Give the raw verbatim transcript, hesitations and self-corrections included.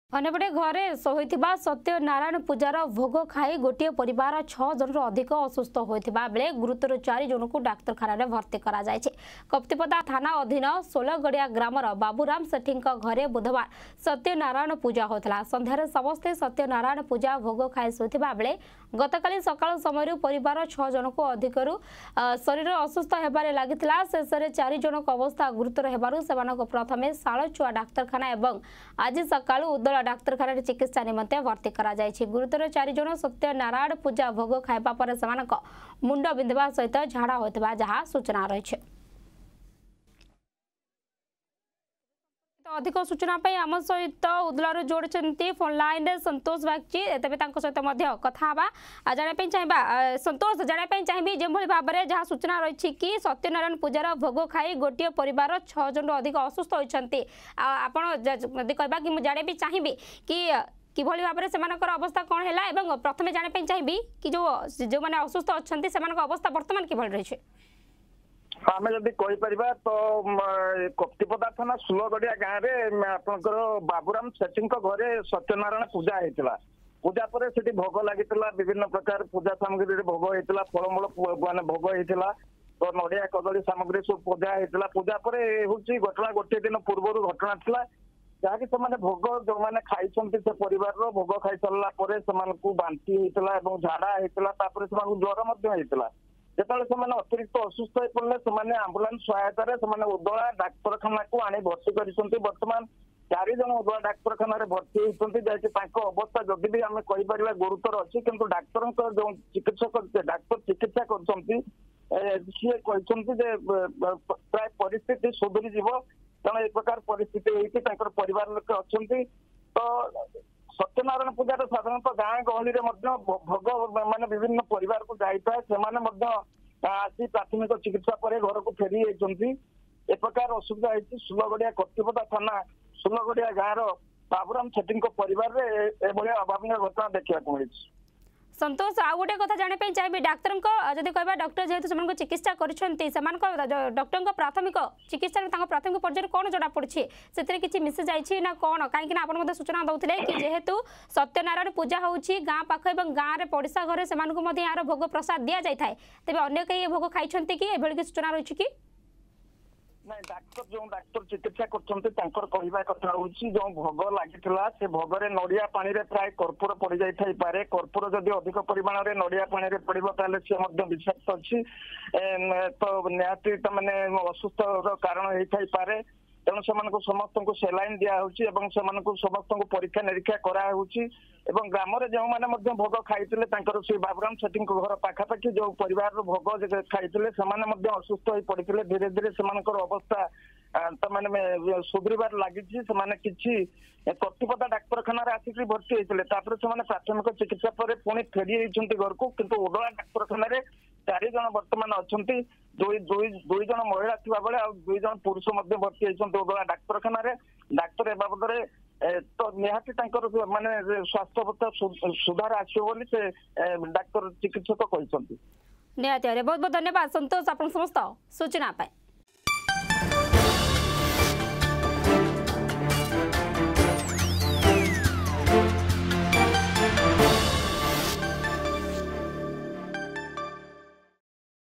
अन्यपटे घरे होइथिबा सत्यनारायण पूजार भोग खाई गोटे परिवार छह जन अधिक असुस्थ होइथिबा बेले गुरुतर चारि जन को डाक्तरखाना भर्ती करा जायछि। कप्तिपदा थाना अधीन सोलगड़िया ग्रामर बाबूराम सेठी घरे बुधवार सत्यनारायण पूजा होता। संध्यारे समस्ते सत्यनारायण पूजा भोग खाई सोइथिबा बेले गतकाली सकाळ समय परिवार छह जन को अधिक शरीर असुस्थ हेबारे लागिथिला। शेषे चारि जन अवस्था गुरुतर हेबारु सेमानक प्रथमे सालचुआ डाक्तरखाना एवं आज सकाळ उदल डाक्तरखाना चिकित्सा निमंते भर्ती करा जायछि। गुरुतर चारि जन सत्यनारायण पूजा भोग खाइबा पर सेमानक मुंड बिंधवा सहित झाड़ा होइतबा जहा सूचना रहिछि। अधिक सूचना पे आम सहित उदलार जोड़छंती फोन लाइन रे संतोष बागची तबे तांको सहित मध्य कथा हबा जाने पे चाहबा। संतोष जाने पे चाहबी जे भली भाबरे जहा सूचना रहिछि कि सत्यनारायण पूजार भोग खाई गोटे परिवार छह जन अधिक असुस्थ होइछंती। आपण यदि कहबा कि मु जाने भी चाहबी कि किभली भाबरे सेमानकर अवस्था कोन हैला एवं प्रथमे जाने पे चाहबी कि जो जो माने असुस्थ अछंती सेमानकर अवस्था वर्तमान किभली रहिछि। आम जदि कहीपर तो कप्तिपदा थाना सुलगड़िया गाँव में आपंकर बाबूराम सेठी घरे सत्यनारायण पूजा होता। पूजा पर से भोग लगी विभिन्न प्रकार पूजा सामग्री भोग होता फलमूल मान भोग होता तो नड़िया कदली सामग्री सब पूजा होता। पूजा पर हूँ घटना गोटे दिन पूर्व घटना था जहाँकि से भोग जो मैंने खाई से परिवार भोग खाई सारापर से बांती होता झाड़ा होता ज्वर होता। जेतले से अतिरिक्त असुस्थ हो पड़े से आंबुलांस सहायतार उदला डाक्तरखाना को आनी भर्ती कर बर्तमान चारि जन उदला डाक्तरखाना भर्ती होती जैसे अवस्था जदि भी आम कहीपर गुरुतर अच्छी किंतु डाक्तर जो चिकित्सक डाक्तर चिकित्सा कर सी कहते प्राय परिस्थिति सुधरी जीव तेणु एक प्रकार परिस्थिति होती परिवार लोक अच्छा। तो सत्यनारायण पूजार साधारणतः गाँ गहली भोग मान विभिन्न परिवार को जाता से आसी प्राथमिक चिकित्सा पर घर को फेरी जाती। ए प्रकार असुविधा होती सुलगड़िया कप्तिपदा थाना सुलगड़िया गाँव बाबूराम सेठी परिवार में अभावन घटना देखा मिली। संतोष आ गोटे कथा जाने पे चाहिए डाक्तर जदि कहबा डॉक्टर जेहेतु से चिकित्सा करछंती डॉक्टर प्राथमिक चिकित्सा प्राथमिक पर्यायर कौन जना पड़ी से किसी मिसी जाइए ना कौन कहीं आप सूचना दौले कि जेहेतु सत्यनारायण पूजा होउछि गाँ पाख और गाँव में पड़ोसा घरे से यार भोग प्रसाद दि जाए तेज अन्य कई भोग खाई कि एभली सूचना रही कि नहीं डाक्तर जो डाक्तर चिकित्सा करवा कथा हूँ जो भोग लगी से भोगे नड़िया पानी रे प्राय कर्पूर पड़ जाए पारे कर्पूर जदि अधिक परिमाण में नड़िया पानी रे पड़ो ताले सी विषाक्त अच्छी तो निहाती मैंने असुस्थ कारण होता पारे। तेणु से समस्त को सेलाइन दिखाई समस्त को परीक्षा निरीक्षा कराऊँगी ग्राम जो मैंने भोग खाई से बाबूराम सेठी घर पाखापाखि जो परिवार भोग खाई से असुस्थ हो पड़ते धीरे धीरे से अवस्था तो मैंने सुधरबार लगी कि कप्तिपदा डाक्तरखाना आसिक भर्ती होते से प्राथमिक चिकित्सा पर पुणी फेरी घर को किंतु उदला डाक्तरखाना चारि जन बर्तमान अच्छा दुई दुई जन महिला थी बेले दुई जन पुरुष भर्ती होती उदला डाक्तरखाना डाक्तर ए बाबद तो निहाती माने स्वास्थ्य अवस्था सुधार आसो से डाक्तर चिकित्सक कहते। निहाती बहुत बहुत धन्यवाद संतोष आप समस्त सूचना पाए।